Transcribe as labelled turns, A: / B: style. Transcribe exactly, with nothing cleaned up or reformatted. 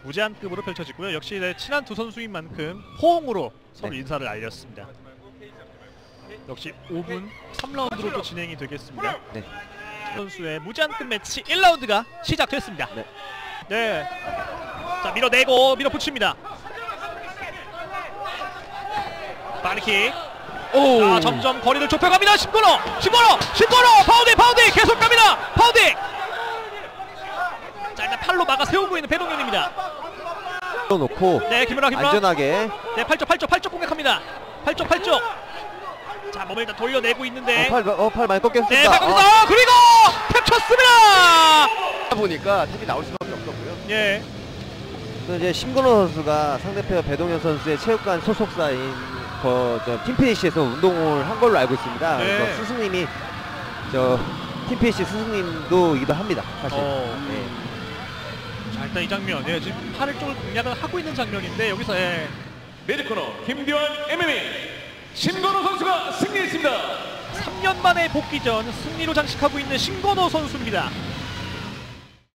A: 무제한급으로 펼쳐지고요. 역시 네, 친한 두 선수인 만큼 호응으로 서로
B: 네.
A: 인사를 알렸습니다. 역시 오 분 삼 라운드로 또 진행이 되겠습니다.
B: 네.
A: 선수의 무제한급 매치 일 라운드가 시작됐습니다.
B: 네.
A: 네. 자, 밀어내고 밀어붙입니다. 바디킥.
B: 오.
A: 자, 점점 거리를 좁혀갑니다. 신고로! 신고로! 신고로! 파운딩! 파운딩! 계속 갑니다! 파운딩! 자, 일단 팔로 막아 세우고 있는 배동현입니다.
B: 놓고
A: 네, 김연아, 김연아.
B: 안전하게.
A: 네, 팔쪽, 팔쪽, 팔쪽 공격합니다. 팔쪽, 팔쪽. 자, 몸을 일단 돌려내고 있는데.
B: 어, 팔, 어, 팔 많이 꺾였습니다.
A: 네, 팔 꺾였어.
B: 어.
A: 그리고 캡쳤습니다.
B: 보니까 탭이 나올 수밖에 없었고요.
A: 예.
B: 또 이제 심건호 선수가 상대편 배동현 선수의 체육관 소속사인 그, 저, 팀피니시에서 운동을 한 걸로 알고 있습니다.
A: 네.
B: 그래서 스승님이 저 팀피니시 스승님도이기도 합니다. 사실.
A: 어.
B: 네.
A: 자, 일단 이 장면. 예, 지금 팔을 쪽을 공략을 하고 있는 장면인데 여기서 예.
C: 레드코너 김규환 엠엠에이 신건호 선수가 승리했습니다.
A: 삼 년 만에 복귀전 승리로 장식하고 있는 신건호 선수입니다.